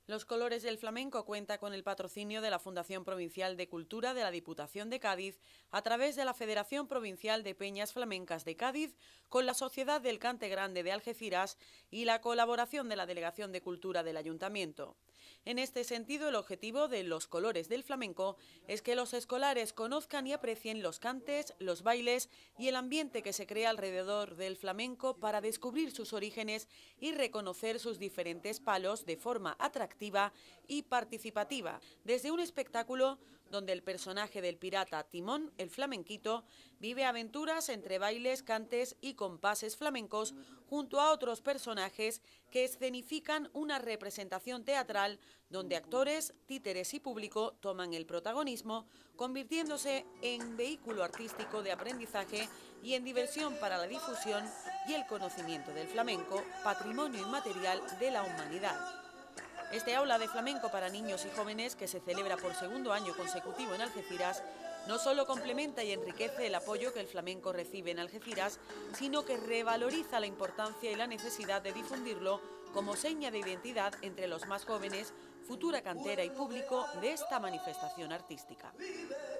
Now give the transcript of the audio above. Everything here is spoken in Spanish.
Los Colores del Flamenco cuenta con el patrocinio de la Fundación Provincial de Cultura de la Diputación de Cádiz a través de la Federación Provincial de Peñas Flamencas de Cádiz, con la Sociedad del Cante Grande de Algeciras y la colaboración de la Delegación de Cultura del Ayuntamiento. En este sentido, el objetivo de Los Colores del Flamenco es que los escolares conozcan y aprecien los cantes, los bailes y el ambiente que se crea alrededor del flamenco para descubrir sus orígenes y reconocer sus diferentes palos de forma atractiva y participativa, desde un espectáculo donde el personaje del pirata Timón, el flamenquito, vive aventuras entre bailes, cantes y compases flamencos junto a otros personajes que escenifican una representación teatral donde actores, títeres y público toman el protagonismo, convirtiéndose en vehículo artístico de aprendizaje y en diversión para la difusión y el conocimiento del flamenco, patrimonio inmaterial de la humanidad. Este aula de flamenco para niños y jóvenes, que se celebra por segundo año consecutivo en Algeciras, no solo complementa y enriquece el apoyo que el flamenco recibe en Algeciras, sino que revaloriza la importancia y la necesidad de difundirlo como seña de identidad entre los más jóvenes, futura cantera y público de esta manifestación artística.